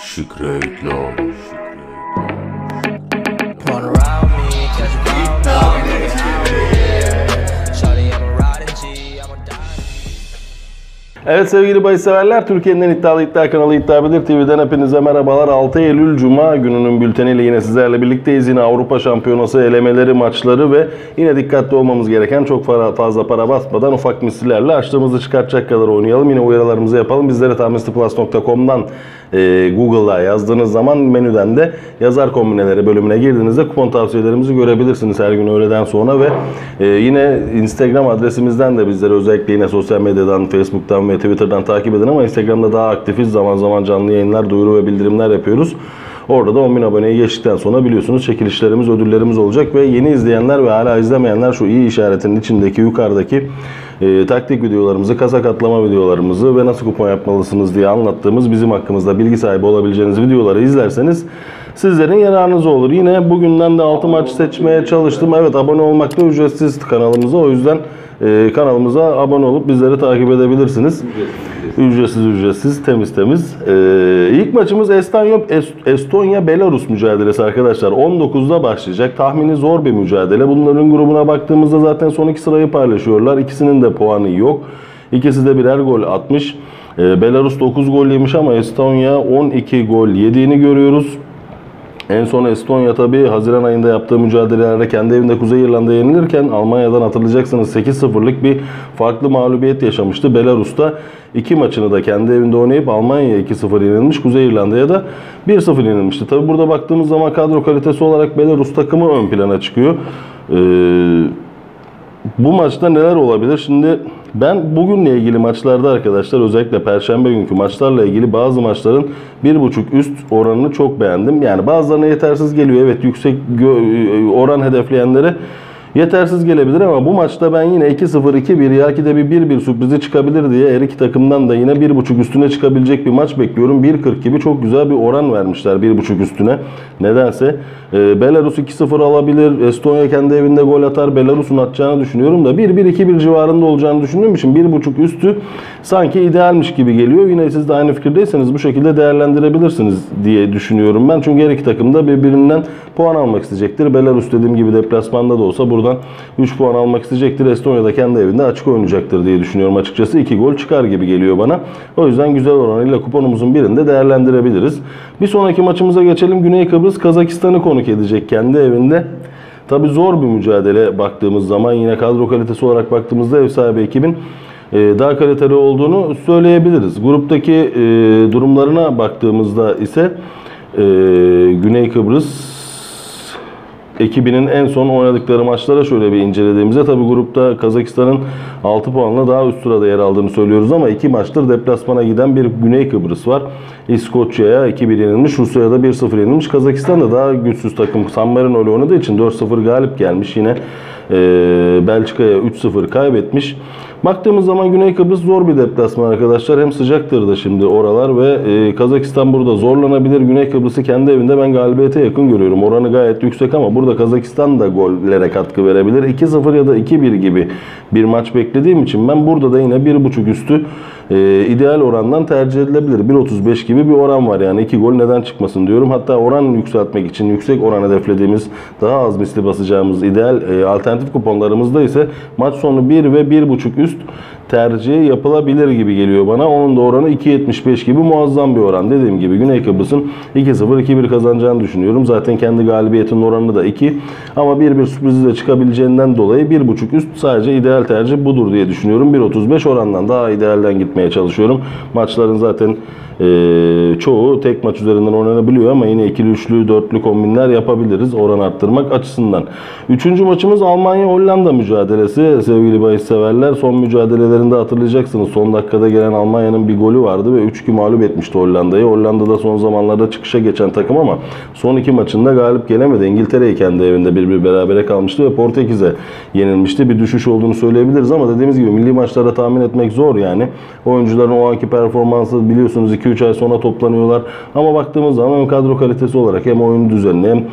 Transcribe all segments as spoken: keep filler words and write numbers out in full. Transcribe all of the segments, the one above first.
Şükrü ÖİDDAA. Evet sevgili bahis severler, Türkiye'nin en iddialı iddia kanalı İddaabilir T V'den hepinize merhabalar. altı Eylül Cuma gününün bülteniyle yine sizlerle birlikteyiz. Yine Avrupa Şampiyonası elemeleri, maçları ve yine dikkatli olmamız gereken, çok fazla para basmadan ufak misillerle açtığımızı çıkartacak kadar oynayalım. Yine uyarılarımızı yapalım. Bizlere tahminli plus nokta com'dan e, Google'a yazdığınız zaman menüden de yazar kombineleri bölümüne girdiğinizde kupon tavsiyelerimizi görebilirsiniz her gün öğleden sonra ve e, yine Instagram adresimizden de bizleri özellikle yine sosyal medyadan, Facebook'tan ve Twitter'dan takip edin ama Instagram'da daha aktifiz. Zaman zaman canlı yayınlar, duyuru ve bildirimler yapıyoruz. Orada da on bin aboneyi geçtikten sonra biliyorsunuz çekilişlerimiz, ödüllerimiz olacak ve yeni izleyenler ve hala izlemeyenler şu iyi işaretinin içindeki yukarıdaki e, taktik videolarımızı, kasa katlama videolarımızı ve nasıl kupon yapmalısınız diye anlattığımız bizim hakkımızda bilgi sahibi olabileceğiniz videoları izlerseniz sizlerin yararınız olur. Yine bugünden de altı maç seçmeye çalıştım. Evet, abone olmak da ücretsiz kanalımıza. O yüzden e, kanalımıza abone olup bizleri takip edebilirsiniz. Ücretsiz ücretsiz, temiz temiz. Ee, ilk maçımız Estonya, Estonya Belarus mücadelesi arkadaşlar. on dokuzda başlayacak. Tahmini zor bir mücadele. Bunların grubuna baktığımızda zaten son iki sırayı paylaşıyorlar. İkisinin de puanı yok. İkisi de birer gol atmış. Ee, Belarus dokuz gol yemiş ama Estonya on iki gol yediğini görüyoruz. En son Estonya tabi Haziran ayında yaptığı mücadelelerde kendi evinde Kuzey İrlanda'ya yenilirken Almanya'dan hatırlayacaksınız sekiz sıfırlık bir farklı mağlubiyet yaşamıştı. Belarus'ta iki maçını da kendi evinde oynayıp Almanya'ya iki sıfır yenilmiş, Kuzey İrlanda'ya da bir sıfır yenilmişti. Tabi burada baktığımız zaman kadro kalitesi olarak Belarus takımı ön plana çıkıyor. Ee, bu maçta neler olabilir? Şimdi ben bugünle ilgili maçlarda arkadaşlar, özellikle Perşembe günkü maçlarla ilgili bazı maçların bir buçuk üst oranını çok beğendim. Yani bazılarına yetersiz geliyor. Evet, yüksek oran hedefleyenlere yetersiz gelebilir ama bu maçta ben yine iki sıfır iki bir ya ki de bir bir bir sürprizi çıkabilir diye her iki takımdan da yine bir buçuk üstüne çıkabilecek bir maç bekliyorum. bir kırk gibi çok güzel bir oran vermişler bir buçuk üstüne. Nedense ee, Belarus iki sıfır alabilir. Estonya kendi evinde gol atar. Belarus'un atacağını düşünüyorum da bir bir iki bir civarında olacağını düşündüğüm için bir buçuk üstü sanki idealmiş gibi geliyor. Yine siz de aynı fikirdeyseniz bu şekilde değerlendirebilirsiniz diye düşünüyorum ben. Çünkü her iki takım da birbirinden puan almak isteyecektir. Belarus dediğim gibi deplasmanda da olsa buradan üç puan almak isteyecektir. Estonya da kendi evinde açık oynayacaktır diye düşünüyorum açıkçası. iki gol çıkar gibi geliyor bana. O yüzden güzel oranıyla kuponumuzun birinde değerlendirebiliriz. Bir sonraki maçımıza geçelim. Güney Kıbrıs Kazakistan'ı konuk edecek kendi evinde. Tabi zor bir mücadele baktığımız zaman, yine kadro kalitesi olarak baktığımızda ev sahibi ekibin daha kaliteli olduğunu söyleyebiliriz. Gruptaki durumlarına baktığımızda ise Güney Kıbrıs ekibinin en son oynadıkları maçlara şöyle bir incelediğimizde tabi grupta Kazakistan'ın altı puanla daha üst sırada yer aldığını söylüyoruz ama iki maçtır deplasmana giden bir Güney Kıbrıs var. İskoçya'ya iki bir yenilmiş, Rusya'ya da bir sıfır yenilmiş. Kazakistan da daha güçsüz takım San Marino'yla oynadığı için dört sıfır galip gelmiş. Yine e, Belçika'ya üç sıfır kaybetmiş. Baktığımız zaman Güney Kıbrıs zor bir deplasman arkadaşlar. Hem sıcaktır da şimdi oralar ve e, Kazakistan burada zorlanabilir. Güney Kıbrıs'ı kendi evinde ben galibiyete yakın görüyorum. Oranı gayet yüksek ama burada Kazakistan da gollere katkı verebilir. iki sıfır ya da iki bir gibi bir maç beklediğim için ben burada da yine bir buçuk üstü e, ideal orandan tercih edilebilir. bir otuz beş gibi bir oran var, yani iki gol neden çıkmasın diyorum. Hatta oran yükseltmek için yüksek oran hedeflediğimiz, daha az misli basacağımız ideal e, alternatif kuponlarımızda ise maç sonu bir ve bir buçuk üst tercihi yapılabilir gibi geliyor bana. Onun da oranı iki yetmiş beş gibi muazzam bir oran. Dediğim gibi Güney Kıbrıs'ın iki sıfır iki bir kazanacağını düşünüyorum. Zaten kendi galibiyetinin oranı da iki. Ama bir bir sürprizi de çıkabileceğinden dolayı bir buçuk üst sadece ideal tercih budur diye düşünüyorum. bir otuz beş orandan daha idealden gitmeye çalışıyorum. Maçların zaten Ee, çoğu tek maç üzerinden oynanabiliyor ama yine ikili, üçlü, dörtlü kombinler yapabiliriz oran arttırmak açısından. Üçüncü maçımız Almanya-Hollanda mücadelesi sevgili bahis severler. Son mücadelelerinde hatırlayacaksınız, son dakikada gelen Almanya'nın bir golü vardı ve üç iki mağlup etmişti Hollanda'yı. Hollanda da son zamanlarda çıkışa geçen takım ama son iki maçında galip gelemedi. İngiltere'yi kendi evinde bir bir berabere kalmıştı ve Portekiz'e yenilmişti. Bir düşüş olduğunu söyleyebiliriz ama dediğimiz gibi milli maçlarda tahmin etmek zor yani. Oyuncuların o anki performansı biliyorsunuz iki iki üç ay sonra toplanıyorlar. Ama baktığımız zaman hem kadro kalitesi olarak hem oyun düzenini hem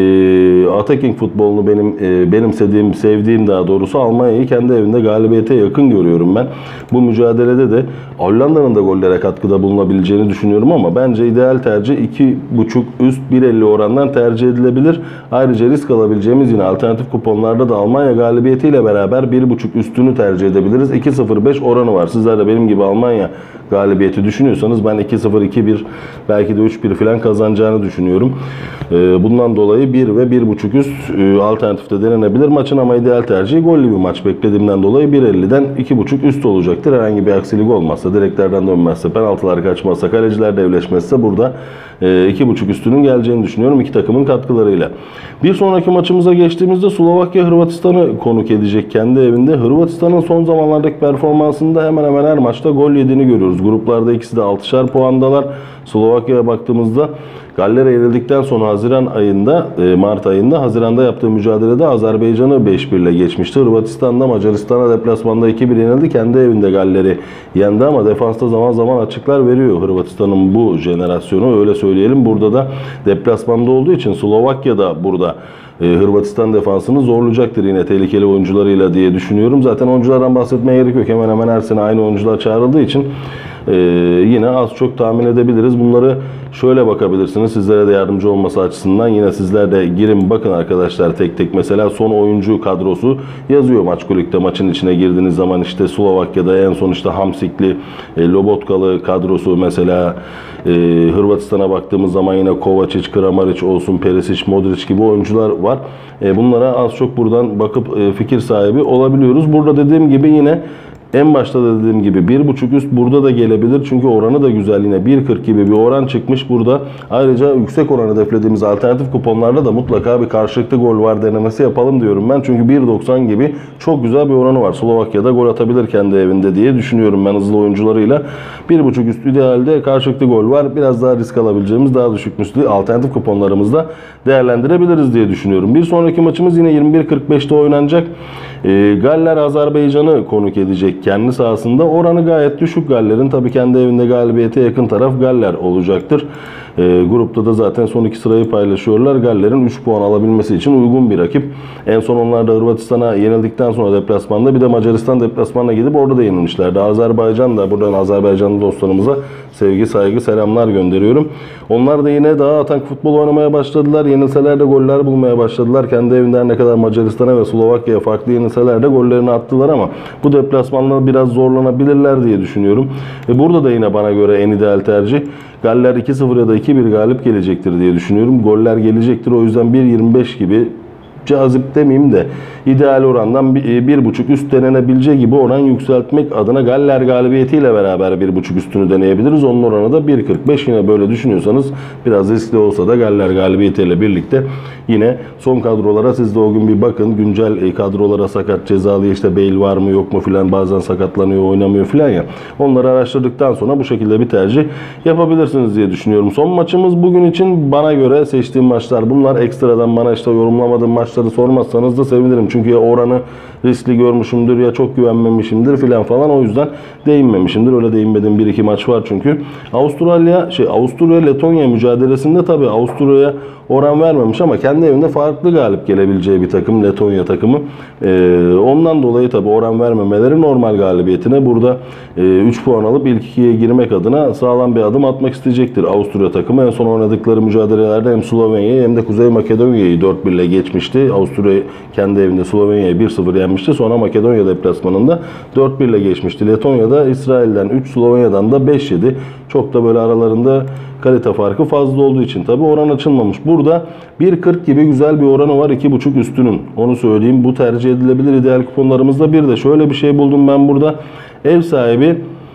e, attacking futbolunu benim e, benimsediğim, sevdiğim daha doğrusu Almanya'yı kendi evinde galibiyete yakın görüyorum ben. Bu mücadelede de Hollanda'nın da gollere katkıda bulunabileceğini düşünüyorum ama bence ideal tercih iki buçuk üst bir elli orandan tercih edilebilir. Ayrıca risk alabileceğimiz yine alternatif kuponlarda da Almanya galibiyetiyle beraber bir buçuk üstünü tercih edebiliriz. iki sıfır beş oranı var. Sizler de benim gibi Almanya galibiyeti düşünüyorsanız ben iki sıfır iki bir belki de üç bir falan kazanacağını düşünüyorum. Bundan dolayı bir ve bir buçuk üst alternatifte denenebilir. Maçın ama ideal tercihi gollü bir maç beklediğimden dolayı bir elliden iki buçuk üst olacaktır. Herhangi bir aksilik olmazsa, direklerden dönmezse, penaltılar kaçmazsa, kaleciler devleşmezse burada iki buçuk üstünün geleceğini düşünüyorum iki takımın katkılarıyla. Bir sonraki maçımıza geçtiğimizde Slovakya Hırvatistan'ı konuk edecek kendi evinde. Hırvatistan'ın son zamanlardaki performansında hemen hemen her maçta gol yediğini görüyoruz. Gruplarda ikisi de altışar puandalar. Slovakya'ya baktığımızda Galler'e yenildikten sonra Haziran ayında, Mart ayında Haziran'da yaptığı mücadelede Azerbaycan'ı beş bir ile geçmişti. Hırvatistan'da Macaristan'a deplasmanda iki bir yenildi. Kendi evinde Galler'i yendi ama defansta zaman zaman açıklar veriyor Hırvatistan'ın bu jenerasyonu, öyle söyleyelim. Burada da deplasmanda olduğu için Slovakya da burada Hırvatistan defansını zorlayacaktır yine tehlikeli oyuncularıyla diye düşünüyorum. Zaten oyunculardan bahsetmeye gerek yok. Hemen hemen her sene aynı oyuncular çağrıldığı için Ee, yine az çok tahmin edebiliriz. Bunları şöyle bakabilirsiniz. Sizlere de yardımcı olması açısından yine sizler de girin bakın arkadaşlar tek tek. Mesela son oyuncu kadrosu yazıyor Maçkolik'te. Maçın içine girdiğiniz zaman işte Slovakya'da en son işte Hamsikli, e, Lobotkalı kadrosu mesela. e, Hırvatistan'a baktığımız zaman yine Kovacic, Kramaric olsun, Perisic, Modric gibi oyuncular var. E, bunlara az çok buradan bakıp e, fikir sahibi olabiliyoruz. Burada dediğim gibi yine en başta da dediğim gibi bir buçuk üst burada da gelebilir. Çünkü oranı da güzel yine bir kırk gibi bir oran çıkmış burada. Ayrıca yüksek oran hedeflediğimiz alternatif kuponlarda da mutlaka bir karşılıklı gol var denemesi yapalım diyorum ben. Çünkü bir doksan gibi çok güzel bir oranı var. Slovakya'da gol atabilir kendi evinde diye düşünüyorum ben hızlı oyuncularıyla. bir buçuk üst idealde karşılıklı gol var. Biraz daha risk alabileceğimiz daha düşük müslü alternatif kuponlarımızda değerlendirebiliriz diye düşünüyorum. Bir sonraki maçımız yine yirmi bir kırk beşte oynanacak. E, Galler Azerbaycan'ı konuk edecek kendi sahasında. Oranı gayet düşük Galler'in. Tabii kendi evinde galibiyete yakın taraf Galler olacaktır. E, grupta da zaten son iki sırayı paylaşıyorlar. Galler'in üç puan alabilmesi için uygun bir rakip. En son onlar da Hırvatistan'a yenildikten sonra deplasmanda bir de Macaristan deplasmanına gidip orada da yenilmişlerdi. Azerbaycan da buradan Azerbaycanlı dostlarımıza sevgi, saygı, selamlar gönderiyorum. Onlar da yine daha atak futbol oynamaya başladılar. Yenilseler de goller bulmaya başladılar. Kendi evinde ne kadar Macaristan'a ve Slovakya'ya farklı yenilseler de gollerini attılar ama bu deplasmanla biraz zorlanabilirler diye düşünüyorum. Ve burada da yine bana göre en ideal tercih Galler iki sıfır ya da iki bir galip gelecektir diye düşünüyorum. Goller gelecektir. O yüzden bir yirmi beş gibi cazip demeyeyim de ideal orandan bir buçuk üst denenebileceği gibi oran yükseltmek adına Galler galibiyetiyle beraber bir buçuk üstünü deneyebiliriz. Onun oranı da bir kırk beş. Yine böyle düşünüyorsanız biraz riskli olsa da Galler galibiyetiyle birlikte yine son kadrolara siz de o gün bir bakın. Güncel kadrolara sakat cezalı işte Bale var mı yok mu filan, bazen sakatlanıyor oynamıyor filan ya. Onları araştırdıktan sonra bu şekilde bir tercih yapabilirsiniz diye düşünüyorum. Son maçımız bugün için bana göre seçtiğim maçlar bunlar. Ekstradan bana işte yorumlamadığım maçları sormazsanız da sevinirim. Çünkü ya oranı riskli görmüşümdür ya çok güvenmemişimdir filan falan. O yüzden değinmemişimdir. Öyle değinmediğim bir iki maç var çünkü. Avustralya şey Avusturya Letonya mücadelesinde tabii Avusturya'ya oran vermemiş ama kendi evinde farklı galip gelebileceği bir takım Letonya takımı. Ee, ondan dolayı tabii oran vermemeleri normal galibiyetine burada e, üç puan alıp ilk ikiye girmek adına sağlam bir adım atmak isteyecektir Avusturya takımı. En son oynadıkları mücadelelerde hem Slovenya'yı hem de Kuzey Makedonya'yı dört bir ile geçmişti. Avusturya kendi evinde Slovenya'yı bir sıfır yenmişti. Sonra Makedonya deplasmanında dört bir ile geçmişti. Letonya'da İsrail'den üç, Slovenya'dan da beş yedi. Çok da böyle aralarında kalite farkı fazla olduğu için tabi oran açılmamış. Burada bir kırk gibi güzel bir oranı var iki buçuk üstünün. Onu söyleyeyim. Bu tercih edilebilir ideal kuponlarımızda. Bir de şöyle bir şey buldum ben burada. Ev sahibi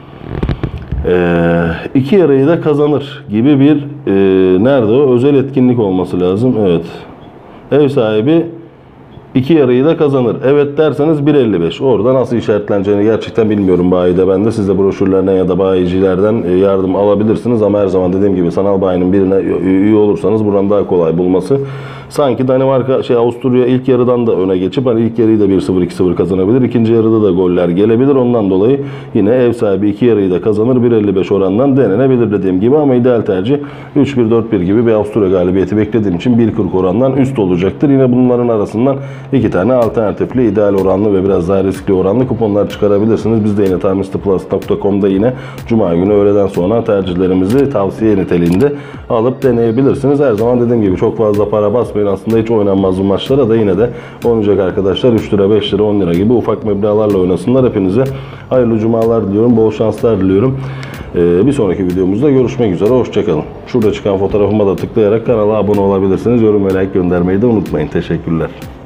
Ee, iki yarıyı da kazanır gibi bir e, nerede o? Özel etkinlik olması lazım. Evet. Ev sahibi İki yarıyı da kazanır. Evet derseniz bir elli beş. Orada nasıl işaretleneceğini gerçekten bilmiyorum bayide ben de. Siz de broşürlerden ya da bayicilerden yardım alabilirsiniz. Ama her zaman dediğim gibi sanal bayinin birine üye olursanız buranın daha kolay bulması. Sanki Danimarka, şey Avusturya ilk yarıdan da öne geçip hani ilk yarıyı da bir sıfır iki sıfır kazanabilir. İkinci yarıda da goller gelebilir. Ondan dolayı yine ev sahibi iki yarıyı da kazanır. bir elli beş orandan denenebilir dediğim gibi ama ideal tercih üç bir dört bir gibi bir Avusturya galibiyeti beklediğim için bir kırk orandan üst olacaktır. Yine bunların arasından iki tane alternatifli, ideal oranlı ve biraz daha riskli oranlı kuponlar çıkarabilirsiniz. Biz de yine tahmin plus nokta com'da yine Cuma günü öğleden sonra tercihlerimizi tavsiye niteliğinde alıp deneyebilirsiniz. Her zaman dediğim gibi çok fazla para basmayın. Aslında hiç oynanmaz bu maçlara da yine de oynayacak arkadaşlar üç lira, beş lira, on lira gibi ufak meblağlarla oynasınlar. Hepinize hayırlı cumalar diliyorum. Bol şanslar diliyorum. Ee, bir sonraki videomuzda görüşmek üzere. Hoşçakalın. Şurada çıkan fotoğrafıma da tıklayarak kanala abone olabilirsiniz. Yorum ve like göndermeyi de unutmayın. Teşekkürler.